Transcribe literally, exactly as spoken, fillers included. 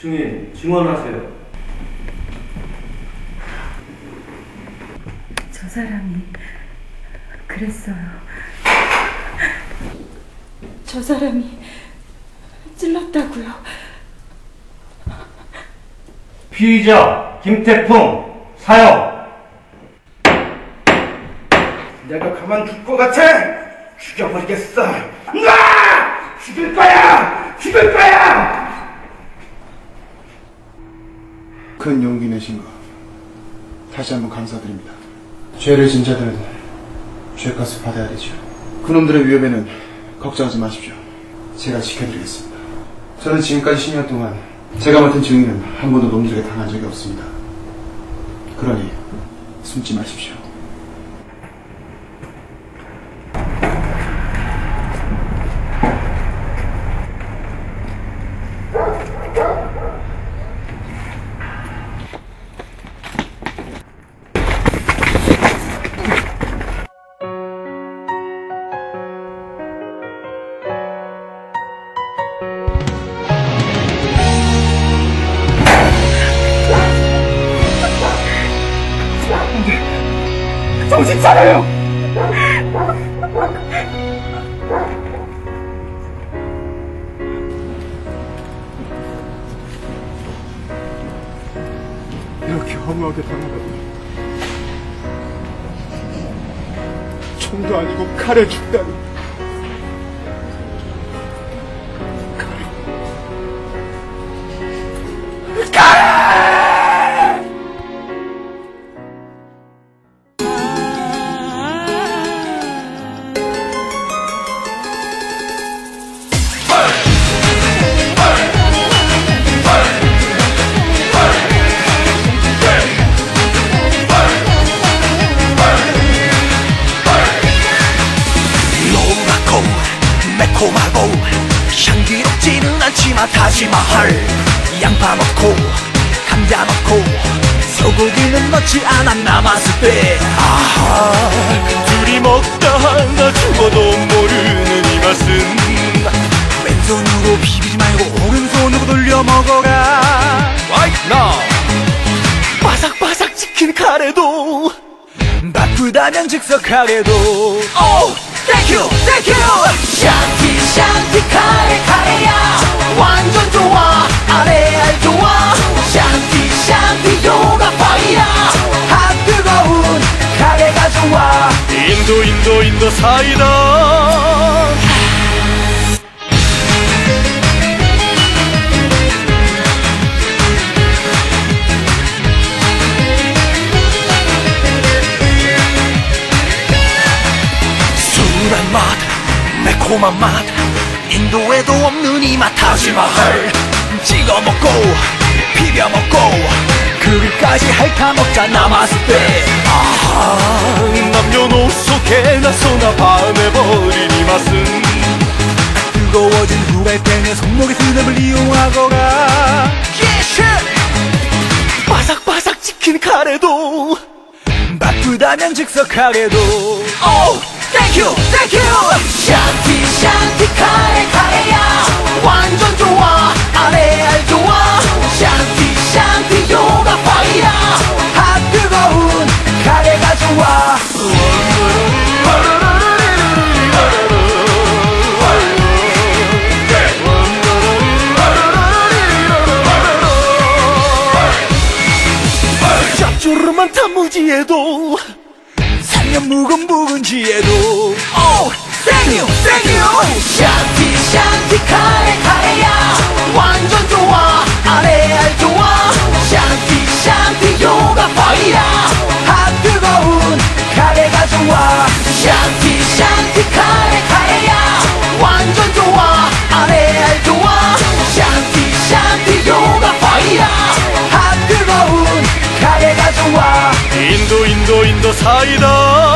증인, 증언하세요. 저 사람이 그랬어요. 저 사람이 찔렀다고요. 피의자 김태풍 사형. 내가 가만둘 것 같아? 죽여버리겠어. 으아! 죽일 거야! 죽일 거야! 큰 용기 내신 거 다시 한번 감사드립니다. 죄를 진 자들은 죄값을 받아야 되죠. 그놈들의 위협에는 걱정하지 마십시오. 제가 지켜드리겠습니다. 저는 지금까지 십 년 동안 제가 맡은 증인은 한 번도 놈들에게 당한 적이 없습니다. 그러니 숨지 마십시오. 정신 차려요! 이렇게 허무하게 당하다니. 총도 아니고 칼에 죽다니. 매콤하고 향기롭지는 않지만 다시마할 양파 넣고 감자 넣고 소고기는 넣지 않아 남았을 때 아하 둘이 먹다 하나 죽어도 모르는 이 맛은 왼손으로 비비지 말고 오른손으로 돌려 먹어라 Right now 바삭바삭 치킨 카레도 바쁘다면 즉석 카레도 Oh! Thank you, thank you. 샹티 샹티 카레 카레야 완전 좋아 아레알 좋아 샹티 샹티 요가 파이야 핫 뜨거운 카레가 좋아 인도 인도 인도 사이다 순한 맛, 매콤한 맛 인도에도 없는 이 맛 다시마할 찍어 먹고 비벼 먹고 그릇까지 핥아 먹자 남았을 때 아하 남녀노소 개나 소나 반해버린 이 맛은 뜨거워진 후라이팬에 손목에 스냅을 이용하거라 예시 바삭바삭 치킨 카레도 바쁘다면 즉석 카레도 Oh! Thank you, thank you. 샹티 샹티 카레 카레야 완전 좋아 아레알 좋아 샹티 샹티 요가 파이야 핫 뜨거운 카레가 좋아 짭조름한 단무지에도 살면 묵은 묵은지에도 Oh! Thank you! Thank you! 샹티 샹티 카레 카레야 완전 좋아 아레알 좋아 샹티 샹티 요가 파이야 핫 뜨거운 카레가 좋아 샹티 샹티 카레 카레야 완전 좋아 아레알 좋아 샹티 샹티 요가 파이야 핫 뜨거운 카레가 좋아 인도 인도 인도 사이다